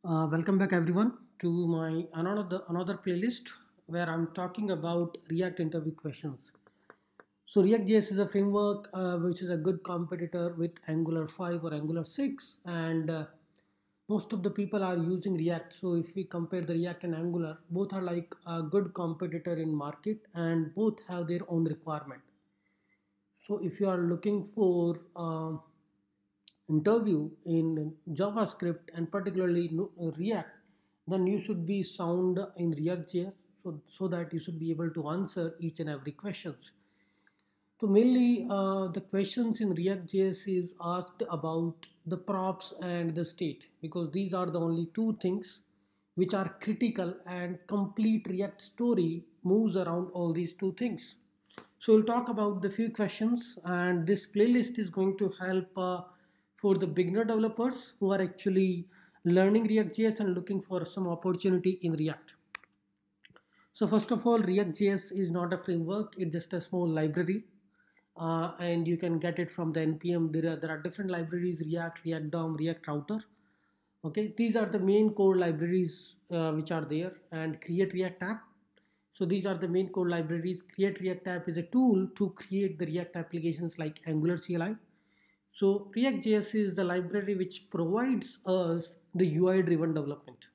Welcome back everyone to my another playlist where I'm talking about React interview questions. So React.js is a framework which is a good competitor with Angular 5 or Angular 6, and most of the people are using React. So if we compare the React and Angular, both are like a good competitor in market and both have their own requirement. So if you are looking for interview in JavaScript and particularly React, then you should be sound in React.js so that you should be able to answer each and every questions. So mainly the questions in React.js is asked about the props and the state, because these are the only two things which are critical, and complete React story moves around all these two things. So we'll talk about the few questions, and this playlist is going to help for the beginner developers who are actually learning React.js and looking for some opportunity in React. So first of all, React.js is not a framework, it's just a small library. And you can get it from the npm. There are different libraries: React, React DOM, React Router. Okay, these are the main core libraries which are there. And Create React app. So these are the main core libraries. Create React app is a tool to create the React applications like Angular CLI. So React.js is the library which provides us the UI driven development.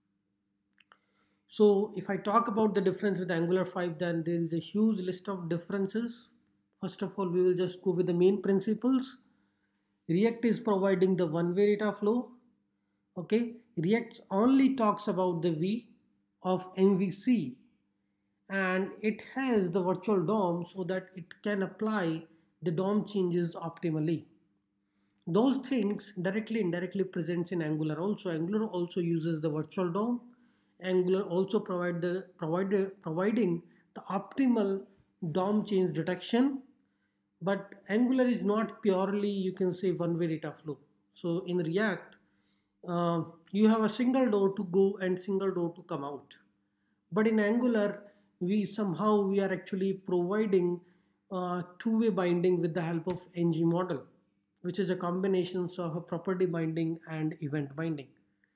So if I talk about the difference with Angular 5, then there is a huge list of differences. First of all, we will just go with the main principles. React is providing the one-way data flow. Okay, React only talks about the V of MVC, and it has the virtual DOM so that it can apply the DOM changes optimally. Those things directly indirectly presents in Angular also. Angular also uses the virtual DOM. Angular also providing the optimal DOM change detection. But Angular is not purely, you can say, one-way data flow. So in React, you have a single door to go and single door to come out. But in Angular, we are actually providing two-way binding with the help of ng model, which is a combination of a property binding and event binding.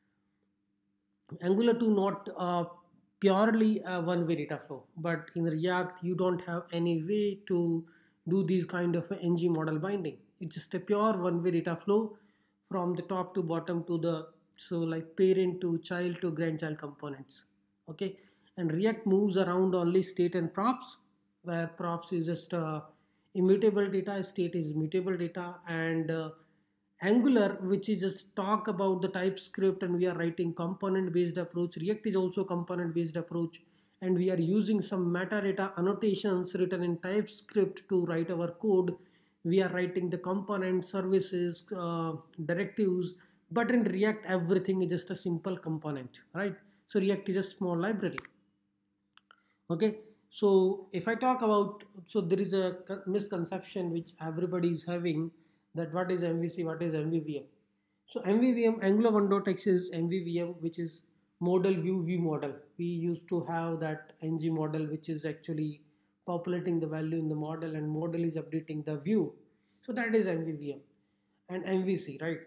Angular 2 not purely a one-way data flow, but in React you don't have any way to do these kind of ng model binding. It's just a pure one-way data flow from the top to bottom to the, so like parent to child to grandchild components. Okay, and React moves around only state and props, where props is just immutable data, state is mutable data, and Angular, which is just talk about the TypeScript, and we are writing component based approach. React is also component based approach, and we are using some metadata annotations written in TypeScript to write our code. We are writing the component services, directives, but in React everything is just a simple component, right? So React is a small library. Okay, so if I talk about, so there is a misconception which everybody is having, that what is MVC, what is MVVM. So MVVM, Angular 1.x is MVVM, which is model view model. We used to have that ng model which is actually populating the value in the model, and model is updating the view. So that is MVVM. And MVC, right?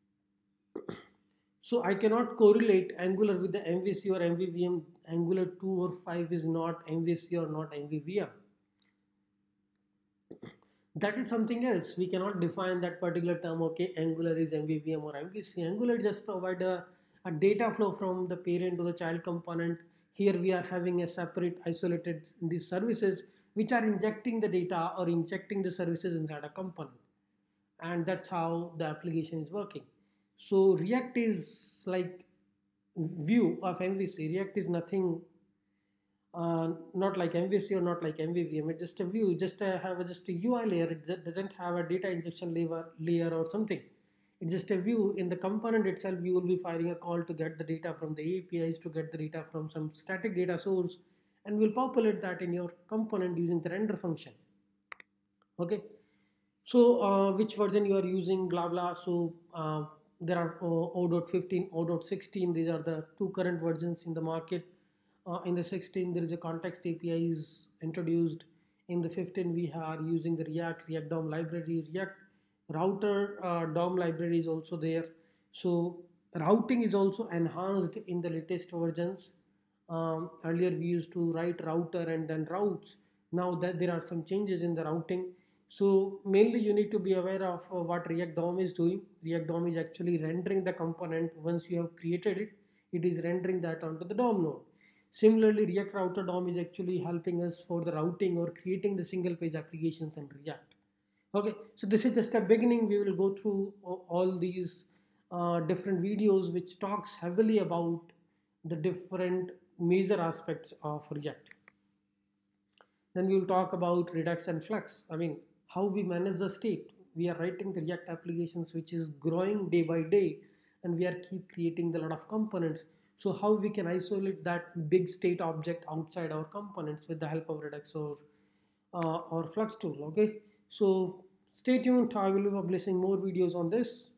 So I cannot correlate Angular with the MVC or MVVM. Angular 2 or 5 is not MVC or not MVVM. That is something else. We cannot define that particular term. Okay, Angular is MVVM or MVC. Angular just provide a data flow from the parent to the child component. Here we are having a separate isolated these services which are injecting the data or injecting the services inside a component, and that's how the application is working. So React is like view of MVC. React is nothing, not like MVC or not like MVVM. It's just a view, just just a UI layer. It doesn't have a data injection layer or something. It's just a view. In the component itself, you will be firing a call to get the data from the APIs, to get the data from some static data source, and will populate that in your component using the render function. Okay, so which version you are using, blah blah. So there are 0.15, 0.16. These are the two current versions in the market. In the 16 there is a context API is introduced. In the 15 we are using the React DOM library. React router DOM library is also there. So Routing is also enhanced in the latest versions. Earlier we used to write router and then routes. Now that there are some changes in the routing, so mainly you need to be aware of what React DOM is doing. React DOM is actually rendering the component. Once you have created it, it is rendering that onto the DOM node. Similarly, React Router DOM is actually helping us for the routing or creating the single page applications in React. Okay, so this is just a beginning. We will go through all these different videos which talks heavily about the different major aspects of React. Then we will talk about Redux and Flux. I mean, how we manage the state. We are writing the React applications which is growing day by day, and we are keep creating a lot of components. So how we can isolate that big state object outside our components with the help of Redux or Flux tool. Okay, so stay tuned. I will be publishing more videos on this.